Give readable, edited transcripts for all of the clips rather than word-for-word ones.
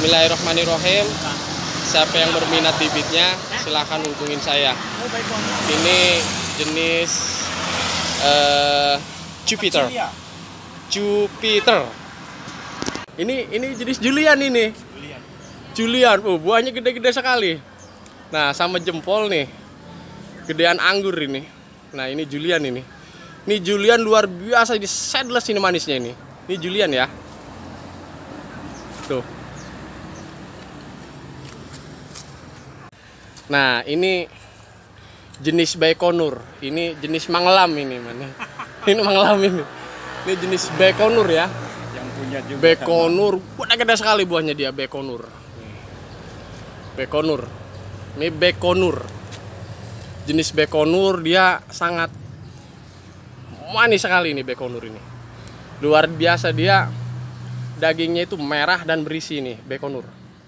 Bismillahirrahmanirrahim. Siapa yang berminat bibitnya silahkan hubungin saya. Ini jenis Jupiter. Ini jenis Julian ini. Julian. Buahnya gede-gede sekali. Nah, sama jempol nih. Gedean anggur ini. Nah, ini Julian ini. Ini Julian luar biasa, di seedless ini manisnya ini. Ini Julian ya. Tuh. Nah, ini jenis Baikonur. Ini jenis Manglam ini mana? Ini Manglam ini. Ini jenis Baikonur ya. Yang punya juga Baikonur. Buahnya gede sekali buahnya dia Baikonur. Baikonur. Ini Baikonur. Jenis Baikonur dia sangat manis sekali ini Baikonur ini. Luar biasa dia. Dagingnya itu merah dan berisi nih Baikonur.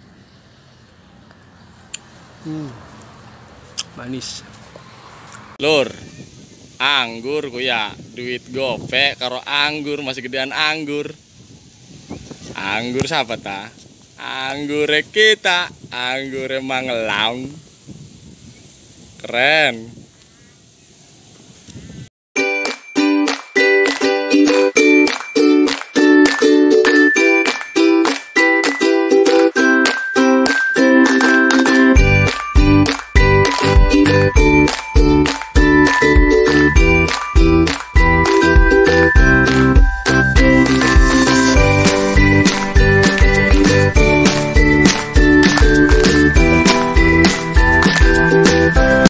Manis. Lur, anggur ku ya, duit gope karo anggur masih gedean anggur. Anggur siapa ta? Anggure kita, anggure Manglam. Keren.